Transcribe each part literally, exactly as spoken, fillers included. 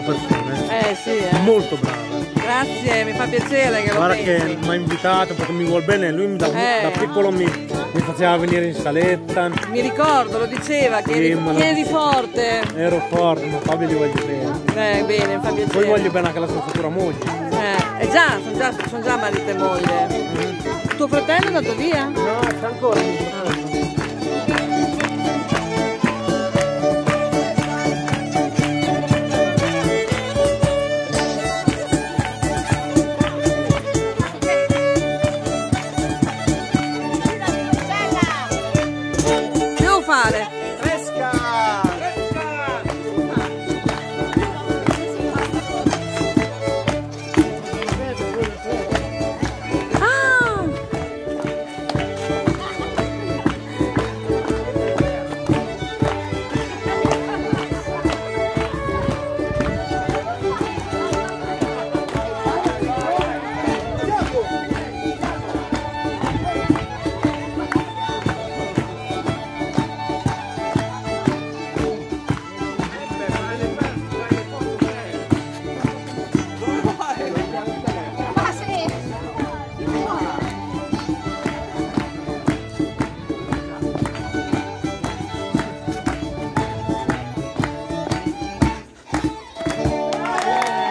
persona, eh. Eh sì, eh. Molto brava. Grazie, mi fa piacere che lo Guarda pensi. che mi ha invitato perché mi vuol bene, lui da, Eh. da piccolo mi, mi faceva venire in saletta. Mi ricordo, lo diceva, che Sì, eri, ma lo- che eri forte. Ero forte, ma Fabio gli voglio bene. Eh, bene, mi fa Poi piacere. voglio bene anche la sua futura moglie. Eh, eh già, sono già, son già marito e moglie. Tuo fratello è andato via? No, c'è ancora mio fratello. Che devo fare? Fresca! Ah!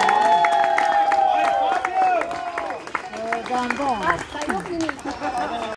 Basta, io ho finito.